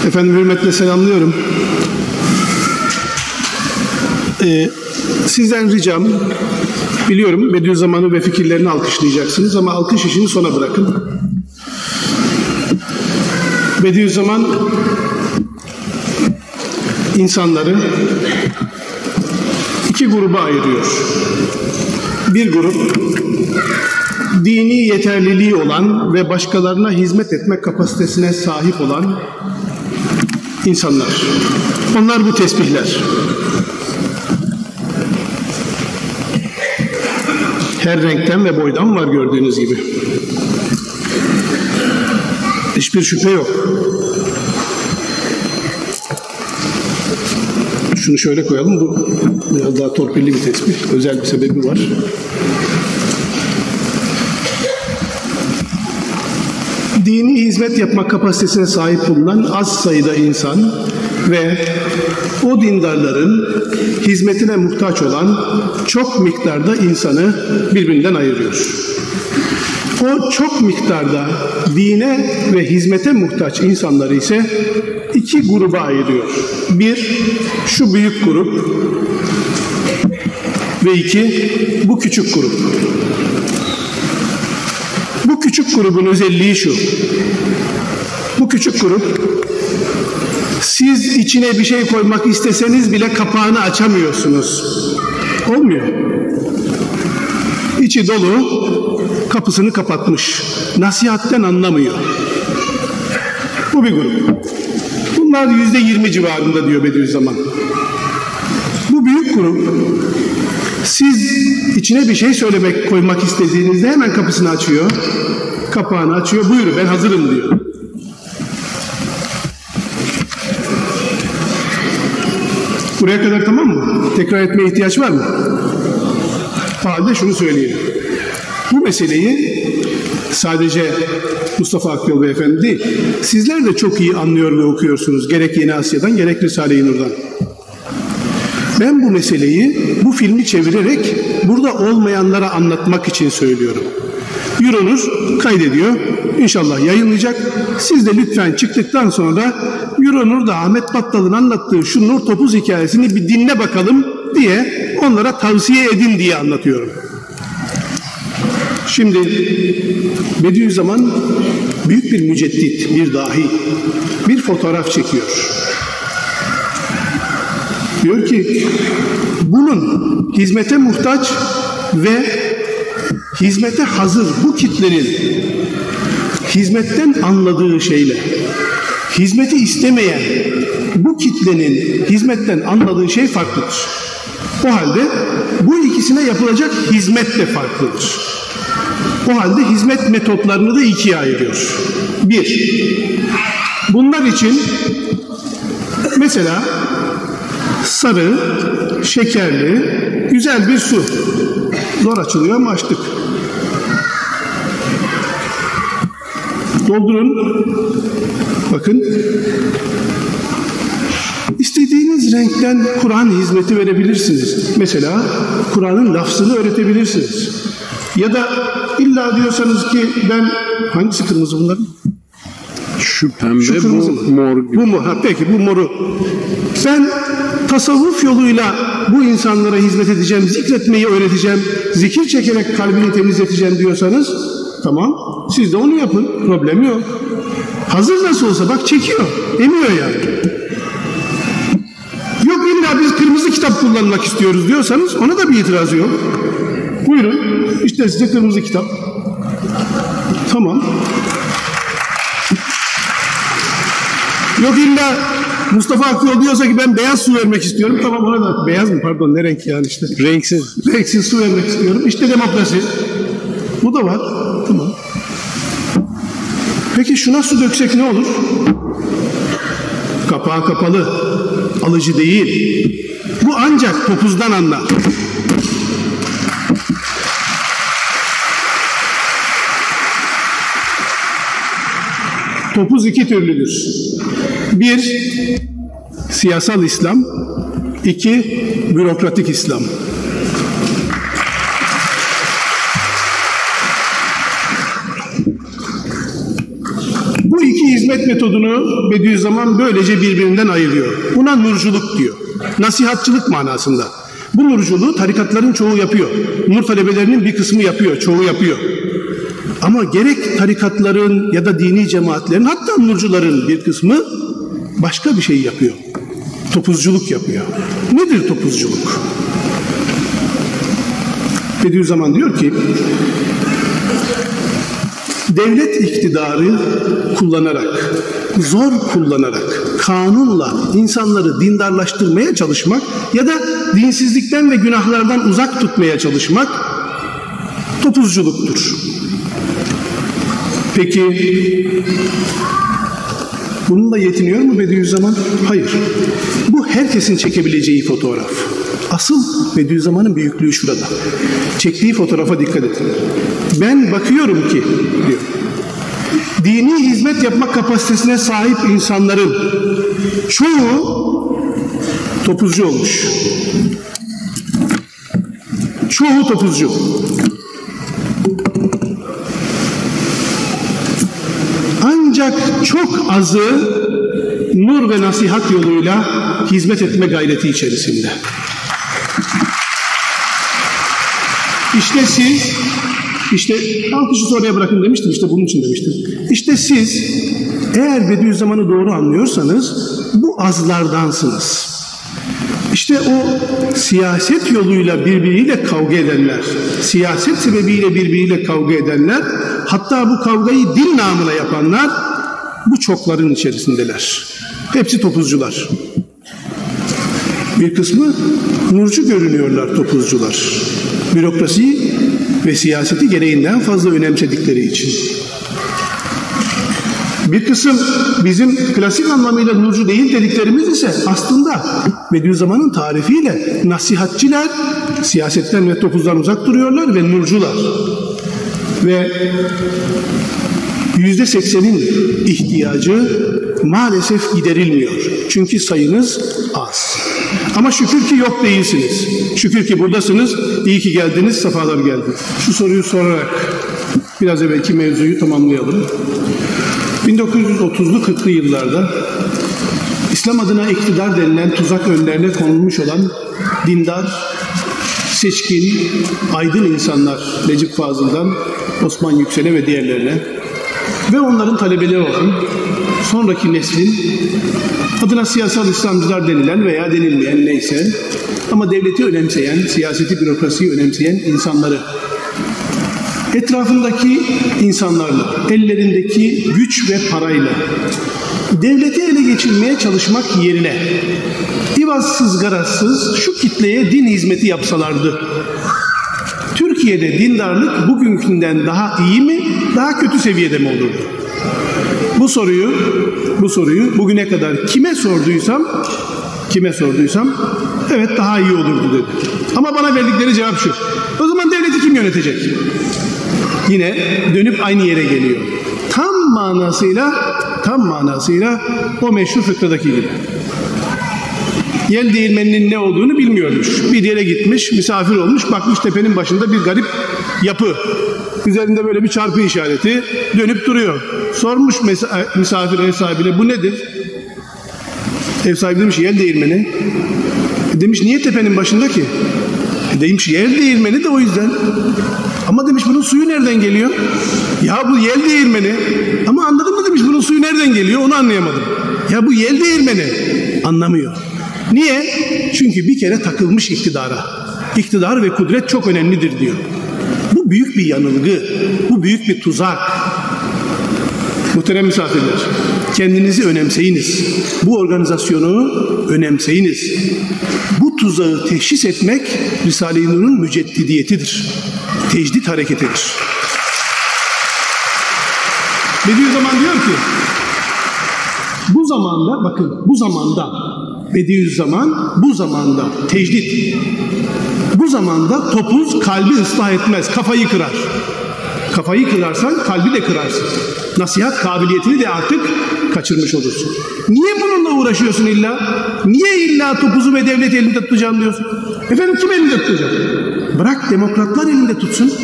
Efendim hürmetle selamlıyorum. Sizden ricam, biliyorum Bediüzzaman'ı ve fikirlerini alkışlayacaksınız ama alkış işini sona bırakın. Bediüzzaman insanları iki gruba ayırıyor. Bir grup dini yeterliliği olan ve başkalarına hizmet etme kapasitesine sahip olan insanlar. Onlar bu tesbihler. Her renkten ve boydan var gördüğünüz gibi. Hiçbir şüphe yok. Şunu şöyle koyalım. Bu biraz daha torpilli bir tesbih. Özel bir sebebi var. Dini hizmet yapma kapasitesine sahip bulunan az sayıda insan ve o dindarların hizmetine muhtaç olan çok miktarda insanı birbirinden ayırıyor. O çok miktarda dine ve hizmete muhtaç insanları ise iki gruba ayırıyor. Bir, şu büyük grup ve iki, bu küçük grup. Bu küçük grubun özelliği şu. Bu küçük grup, siz içine bir şey koymak isteseniz bile kapağını açamıyorsunuz. Olmuyor. İçi dolu, kapısını kapatmış. Nasihatten anlamıyor. Bu bir grup. Bunlar %20 civarında diyor Bediüzzaman. Bu büyük grup, siz içine bir şey koymak istediğinizde hemen kapısını açıyor, kapağını açıyor, buyurun ben hazırım diyor. Buraya kadar tamam mı? Tekrar etmeye ihtiyaç var mı? O halde şunu söyleyeyim. Bu meseleyi sadece Mustafa Akyol Beyefendi değil, sizler de çok iyi anlıyor ve okuyorsunuz. Gerek Yeni Asya'dan, gerek Risale-i Nur'dan. Ben bu meseleyi, bu filmi çevirerek burada olmayanlara anlatmak için söylüyorum. Euronur kaydediyor, İnşallah yayınlayacak. Siz de lütfen çıktıktan sonra Euronur'da Ahmet Battal'ın anlattığı şu Nur Topuz hikayesini bir dinle bakalım diye onlara tavsiye edin diye anlatıyorum. Şimdi Bediüzzaman büyük bir müceddit, bir dahi, bir fotoğraf çekiyor. Diyor ki bunun hizmete muhtaç ve hizmete hazır bu kitlenin hizmetten anladığı şeyle hizmeti istemeyen bu kitlenin hizmetten anladığı şey farklıdır. O halde bu ikisine yapılacak hizmet de farklıdır. O halde hizmet metotlarını da ikiye ayırıyor. Bir, bunlar için mesela sarı, şekerli, güzel bir su. Zor açılıyor ama açtık. Doldurun. Bakın. İstediğiniz renkten Kur'an hizmeti verebilirsiniz. Mesela Kur'an'ın lafzını öğretebilirsiniz. Ya da illa diyorsanız ki ben hangisi kırmızı bunların? Şu pembe, şu kırmızı bu mor gibi. Bu mu? Ha, peki bu moru. Ben tasavvuf yoluyla bu insanlara hizmet edeceğim, zikretmeyi öğreteceğim, zikir çekerek kalbini temizleteceğim diyorsanız tamam, siz de onu yapın. Problem yok. Hazır nasıl olsa bak çekiyor, emiyor yani. Yok illa biz kırmızı kitap kullanmak istiyoruz diyorsanız ona da bir itirazı yok. Buyurun, işte size kırmızı kitap. Tamam. Yok illa Mustafa Akyol diyorsa ki ben beyaz su vermek istiyorum. Tamam ona da beyaz mı? Pardon ne renk yani işte. Renksiz. Renksiz su vermek istiyorum. İşte demokrasi. Bu da var. Tamam. Peki şuna su döksek ne olur? Kapağı kapalı. Alıcı değil. Bu ancak topuzdan anlar. Topuz iki türlüdür. Bir, siyasal İslam. İki, bürokratik İslam. Bu iki hizmet metodunu Bediüzzaman böylece birbirinden ayırıyor. Buna nurculuk diyor. Nasihatçılık manasında. Bu nurculuğu tarikatların çoğu yapıyor. Nur talebelerinin bir kısmı yapıyor, çoğu yapıyor. Ama gerek tarikatların ya da dini cemaatlerin, hatta nurcuların bir kısmı başka bir şey yapıyor. Topuzculuk yapıyor. Nedir topuzculuk? Bediüzzaman diyor ki, devlet iktidarı kullanarak, zor kullanarak, kanunla insanları dindarlaştırmaya çalışmak ya da dinsizlikten ve günahlardan uzak tutmaya çalışmak topuzculuktur. Peki bununla yetiniyor mu Bediüzzaman? Hayır. Bu herkesin çekebileceği fotoğraf. Asıl Bediüzzaman'ın büyüklüğü şurada. Çektiği fotoğrafa dikkat edin. Ben bakıyorum ki diyor, dini hizmet yapmak kapasitesine sahip insanların çoğu topuzcu olmuş. Çoğu topuzcu. Ancak çok azı nur ve nasihat yoluyla hizmet etme gayreti içerisinde. İşte siz, alkışı sonraya bırakın demiştim, işte bunun için demiştim. İşte siz eğer Bediüzzaman'ı doğru anlıyorsanız bu azlardansınız. İşte o siyaset yoluyla birbiriyle kavga edenler, siyaset sebebiyle birbiriyle kavga edenler, hatta bu kavgayı din namına yapanlar bu çokların içerisindeler. Hepsi topuzcular. Bir kısmı nurcu görünüyorlar topuzcular. Bürokrasiyi ve siyaseti gereğinden fazla önemsedikleri için. Bir kısım bizim klasik anlamıyla nurcu değil dediklerimiz ise aslında Bediüzzaman'ın tarifiyle nasihatçiler, siyasetten ve topuzdan uzak duruyorlar ve nurcular. Ve %80'in ihtiyacı maalesef giderilmiyor. Çünkü sayınız az. Ama şükür ki yok değilsiniz. Şükür ki buradasınız. İyi ki geldiniz, sefalar geldiniz. Şu soruyu sorarak biraz evvelki mevzuyu tamamlayalım. 1930'lu 40'lı yıllarda İslam adına iktidar denilen tuzak önlerine konulmuş olan dindar, seçkin, aydın insanlar Necip Fazıl'dan Osman Yüksel'e ve diğerlerine ve onların talebeleri olan sonraki neslin adına siyasal İslamcılar denilen veya denilmeyen neyse ama devleti önemseyen, siyaseti, bürokrasiyi önemseyen insanları etrafındaki insanlarla, ellerindeki güç ve parayla devleti ele geçirmeye çalışmak yerine ivazsız garazsız şu kitleye din hizmeti yapsalardı, Türkiye'de dindarlık bugünkünden daha iyi mi, daha kötü seviyede mi olurdu? Bu soruyu bugüne kadar kime sorduysam evet daha iyi olurdu dedi. Ama bana verdikleri cevap şu: o zaman devleti kim yönetecek? Yine dönüp aynı yere geliyor. Tam manasıyla o meşhur fıkradaki gibi. Yel değirmeninin ne olduğunu bilmiyormuş. Bir yere gitmiş, misafir olmuş, bakmış tepenin başında bir garip yapı. Üzerinde böyle bir çarpı işareti dönüp duruyor. Sormuş misafir ev sahibine, bu nedir? Ev sahibi demiş yel değirmeni. Demiş niye tepenin başında ki? Demiş yel değirmeni de o yüzden. Ama demiş bunun suyu nereden geliyor? Ya bu yel değirmeni. Ama anladın mı demiş, bunun suyu nereden geliyor onu anlayamadım. Ya bu yel değirmeni. Anlamıyor. Niye? Çünkü bir kere takılmış iktidara. İktidar ve kudret çok önemlidir diyor. Bu büyük bir yanılgı. Bu büyük bir tuzak. Muhterem misafirler, kendinizi önemseyiniz. Bu organizasyonu önemseyiniz. Bu tuzağı teşhis etmek Risale-i Nur'un müceddidiyetidir. Tecdit hareketidir. Bediüzzaman diyor ki, bu zamanda tecdit, bu zamanda topuz kalbi ıslah etmez, kafayı kırar. Kafayı kırarsan kalbi de kırarsın. Nasihat kabiliyetini de artık kaçırmış olursun. Niye bununla uğraşıyorsun illa? Niye illa topuzu ve devlet elinde tutacağım diyorsun? Efendim kim elinde tutacak? Bırak demokratlar elinde tutsun.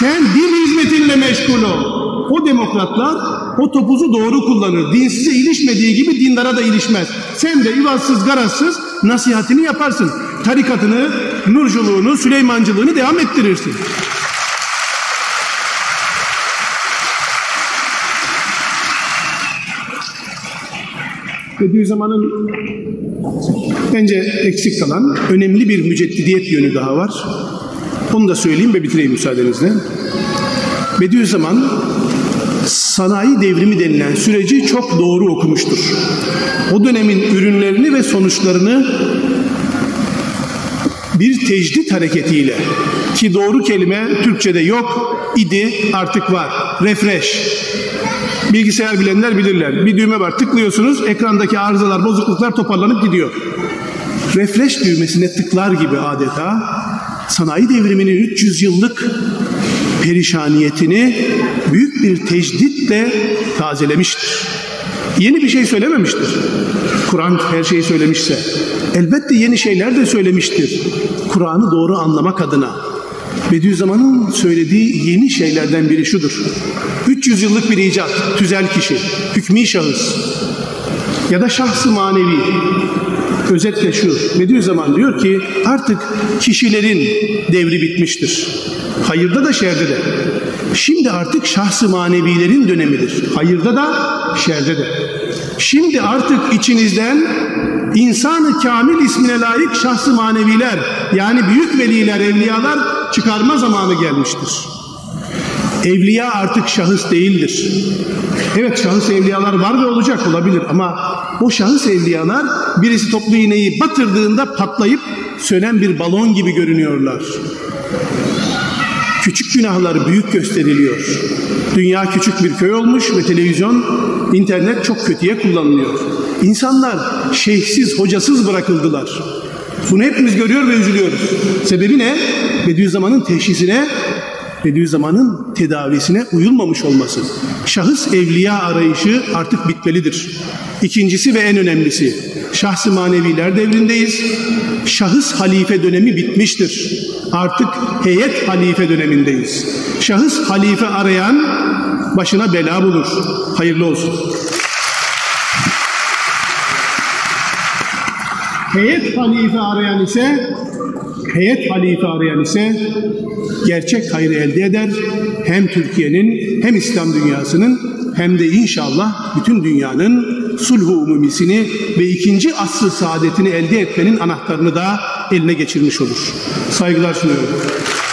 Sen din hizmetinle meşgul ol. O demokratlar o topuzu doğru kullanır. Dinsize ilişmediği gibi dindara da ilişmez. Sen de ivazsız garazsız nasihatini yaparsın. Tarikatını, nurculuğunu, Süleymancılığını devam ettirirsin. Bediüzzaman'ın bence eksik kalan önemli bir müceddidiyet yönü daha var. Onu da söyleyeyim ve bitireyim müsaadenizle. Bediüzzaman sanayi devrimi denilen süreci çok doğru okumuştur. O dönemin ürünlerini ve sonuçlarını bir tecdit hareketiyle, ki doğru kelime Türkçe'de yok idi, artık var. Refresh. Bilgisayar bilenler bilirler. Bir düğme var, tıklıyorsunuz, ekrandaki arızalar, bozukluklar toparlanıp gidiyor. Refresh düğmesine tıklar gibi adeta sanayi devriminin 300 yıllık perişaniyetini büyük bir tecditle tazelemiştir. Yeni bir şey söylememiştir. Kur'an her şeyi söylemişse elbette yeni şeyler de söylemiştir. Kur'an'ı doğru anlamak adına. Bediüzzaman'ın söylediği yeni şeylerden biri şudur. 300 yıllık bir icat, tüzel kişi, hükmî şahıs ya da şahs-ı manevi. Özetle şu, Bediüzzaman diyor ki artık kişilerin devri bitmiştir. Hayırda da şerde de. Şimdi artık şahs-ı manevilerin dönemidir. Hayırda da şerde de. Şimdi artık içinizden insan-ı kamil ismine layık şahs-ı maneviler, yani büyük veliler, evliyalar çıkarma zamanı gelmiştir. Evliya artık şahıs değildir. Evet, şahıs evliyalar var ve olacak, olabilir, ama o şahıs evliyalar birisi toplu iğneyi batırdığında patlayıp sönen bir balon gibi görünüyorlar. Küçük günahlar büyük gösteriliyor. Dünya küçük bir köy olmuş ve televizyon, internet çok kötüye kullanılıyor. İnsanlar şeyhsiz, hocasız bırakıldılar. Bunu hepimiz görüyor ve üzülüyoruz. Sebebi ne? Bediüzzaman'ın teşhisine, Bediüzzaman'ın tedavisine uyulmamış olması. Şahıs evliya arayışı artık bitmelidir. İkincisi ve en önemlisi, şahs-ı maneviler devrindeyiz. Şahıs halife dönemi bitmiştir. Artık heyet halife dönemindeyiz. Şahıs halife arayan başına bela bulur. Hayırlı olsun. Heyet halife arayan ise gerçek hayrı elde eder. Hem Türkiye'nin, hem İslam dünyasının, hem de inşallah bütün dünyanın sulh-u umumisini ve 2. asr-ı saadetini elde etmenin anahtarını da eline geçirmiş olur. Saygılar sunuyorum.